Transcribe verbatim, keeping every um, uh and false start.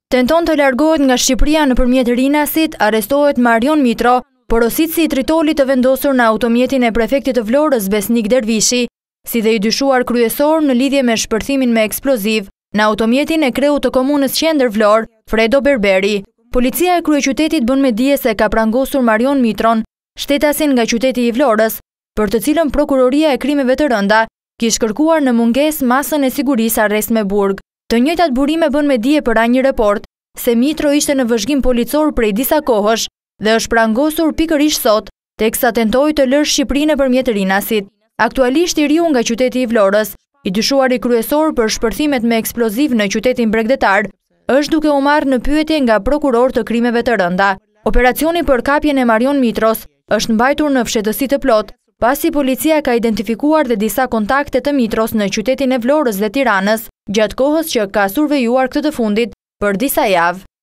Tenton të largohet nga Shqipëria nëpërmjet Rinasit, arrestohet Marjon Mitro, porositësi i tritolit të vendosur në automjetin e prefektit të Vlorës Besnik Dervishi, si dhe i dyshuar kryesor në lidhje me shpërthimin me eksploziv në automjetin e kreut të komunës Qendër Vlorë, Fredo Berberi. Policia e kryeqytetit bën me dije se ka prangosur Marjon Mitron, shtetasin nga qyteti i Vlorës, për të cilën prokuroria e krimeve të rënda kish kërkuar në mungesë masën e sigurisë arrest me burg. Të njëjtat burime bën me dije për një report se Mitro ishte në vëzhgim policor prej disa kohësh dhe është prangosur pikërisht sot, teksa tentoi të lërë Shqipërinë nëpërmjet Rinasit. Aktualisht i riu nga qyteti i Vlorës, i dyshuari kryesor për shpërthimet me eksploziv në qytetin bregdetar, është duke u marrë në pyetje nga prokuror të krimeve të rënda. Operacioni për kapjen e Marjon Mitros është mbajtur në fshehtësi të plot, pasi policia ka identifikuar dhe disa kontakte të Mitros në qytetin e Vlorës dhe Tiranës, gjatë kohës që ka survejuar këtë të fundit për disa javë.